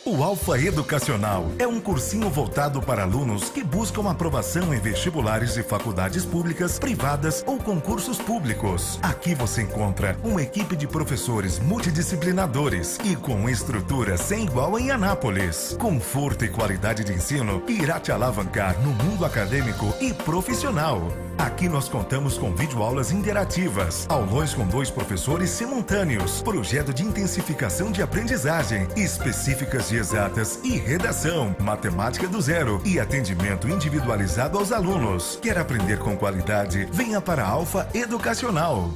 O Alfa Educacional é um cursinho voltado para alunos que buscam aprovação em vestibulares de faculdades públicas, privadas ou concursos públicos. Aqui você encontra uma equipe de professores multidisciplinadores e com estrutura sem igual em Anápolis. Conforto e qualidade de ensino que irá te alavancar no mundo acadêmico e profissional. Aqui nós contamos com videoaulas interativas, aulões com 2 professores simultâneos, projeto de intensificação de aprendizagem, específicas de exatas e redação, matemática do zero e atendimento individualizado aos alunos. Quer aprender com qualidade? Venha para a Alfa Educacional.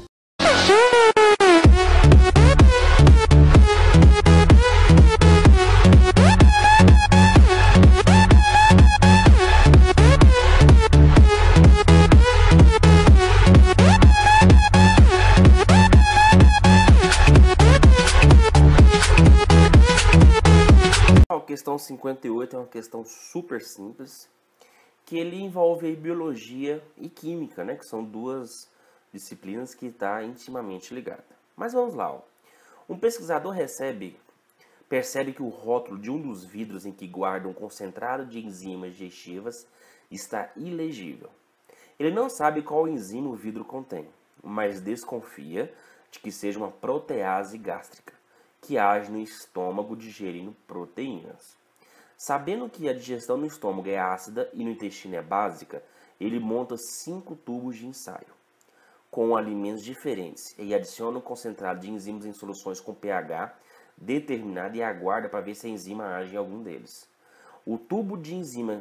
A questão 58 é uma questão super simples, que ele envolve aí biologia e química, né? Que são 2 disciplinas que estão intimamente ligadas. Mas vamos lá, ó. Um pesquisador percebe que o rótulo de um dos vidros em que guarda um concentrado de enzimas digestivas está ilegível. Ele não sabe qual enzima o vidro contém, mas desconfia de que seja uma protease gástrica, que age no estômago digerindo proteínas. Sabendo que a digestão no estômago é ácida e no intestino é básica, ele monta 5 tubos de ensaio, com alimentos diferentes, e adiciona um concentrado de enzimas em soluções com pH determinado e aguarda para ver se a enzima age em algum deles. O tubo de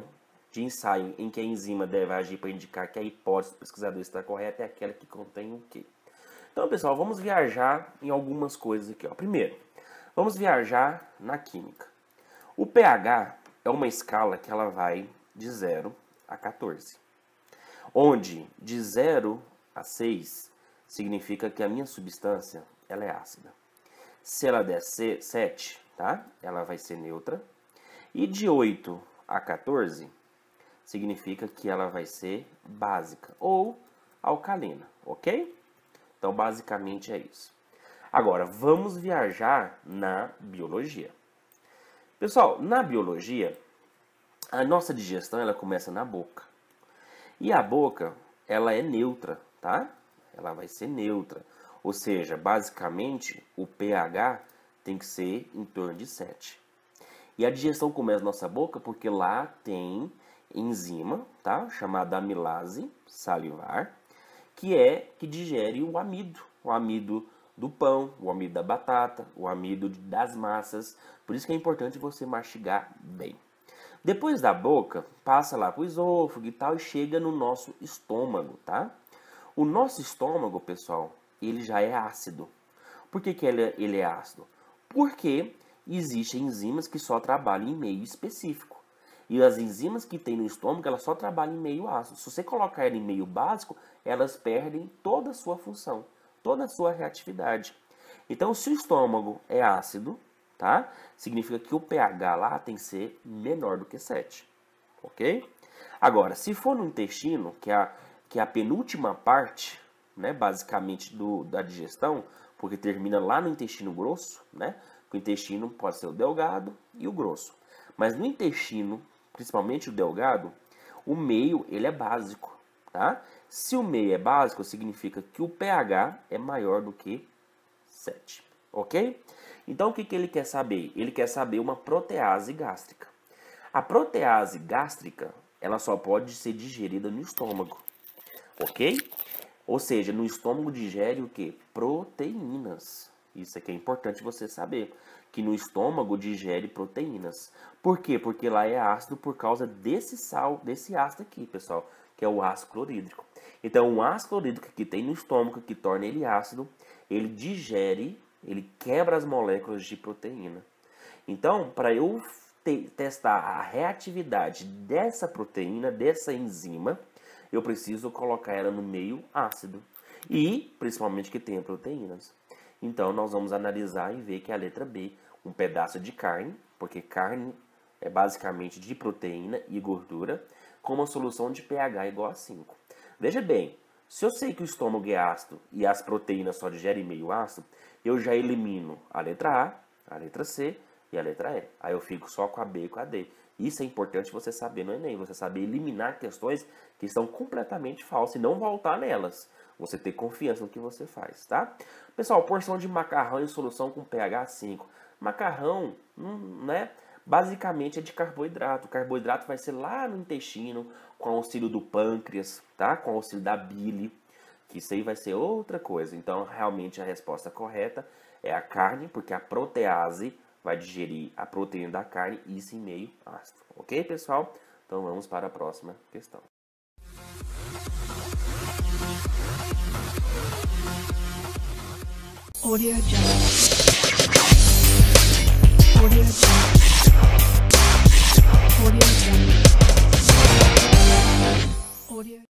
ensaio em que a enzima deve agir para indicar que a hipótese do pesquisador está correta é aquela que contém o quê? Então, pessoal, vamos viajar em algumas coisas aqui, ó. Primeiro, vamos viajar na química. O pH é uma escala que ela vai de 0 a 14. Onde de 0 a 6 significa que a minha substância ela é ácida. Se ela der 7, tá? Ela vai ser neutra. E de 8 a 14 significa que ela vai ser básica ou alcalina, ok? Então, basicamente é isso. Agora, vamos viajar na biologia. Pessoal, na biologia, a nossa digestão ela começa na boca. E a boca, ela é neutra, tá? Ela vai ser neutra. Ou seja, basicamente, o pH tem que ser em torno de 7. E a digestão começa na nossa boca porque lá tem enzima, tá? Chamada amilase salivar, que digere o amido do pão, o amido da batata, o amido das massas. Por isso que é importante você mastigar bem. Depois da boca, passa lá para o esôfago e tal e chega no nosso estômago, tá? O nosso estômago, pessoal, ele já é ácido. Por que ele é ácido? Porque existem enzimas que só trabalham em meio específico. E as enzimas que tem no estômago, elas só trabalham em meio ácido. Se você colocar ela em meio básico, elas perdem toda a sua função, toda a sua reatividade. Então, se o estômago é ácido, tá? Significa que o pH lá tem que ser menor do que 7, ok? Agora, se for no intestino, que é a penúltima parte, né, basicamente da digestão, porque termina lá no intestino grosso, né? O intestino pode ser o delgado e o grosso. Mas no intestino, principalmente o delgado, o meio ele é básico, tá? Se o meio é básico, significa que o pH é maior do que 7, ok? Então, o que ele quer saber? Ele quer saber uma protease gástrica. A protease gástrica, ela só pode ser digerida no estômago, ok? Ou seja, no estômago digere o quê? Proteínas. Isso aqui é importante você saber, que no estômago digere proteínas. Por quê? Porque lá é ácido por causa desse ácido aqui, pessoal, que é o ácido clorídrico. Então, o ácido clorídrico que tem no estômago, que torna ele ácido, ele digere, ele quebra as moléculas de proteína. Então, para eu testar a reatividade dessa proteína, dessa enzima, eu preciso colocar ela no meio ácido. E, principalmente, que tenha proteínas. Então, nós vamos analisar e ver que a letra B, um pedaço de carne, porque carne é basicamente de proteína e gordura, com uma solução de pH igual a 5. Veja bem, se eu sei que o estômago é ácido e as proteínas só digerem meio ácido, eu já elimino a letra A, a letra C e a letra E. Aí eu fico só com a B e com a D. Isso é importante você saber no Enem, você saber eliminar questões que estão completamente falsas e não voltar nelas. Você ter confiança no que você faz, tá? Pessoal, porção de macarrão em solução com pH 5. Macarrão, né? Basicamente é de carboidrato. O carboidrato vai ser lá no intestino, com auxílio do pâncreas, tá? Com auxílio da bile, que isso aí vai ser outra coisa. Então, realmente a resposta correta é a carne, porque a protease vai digerir a proteína da carne e isso em meio ácido. Ok, pessoal? Então vamos para a próxima questão. Audio Jungle. Audio Jungle. Audio Jungle. Audio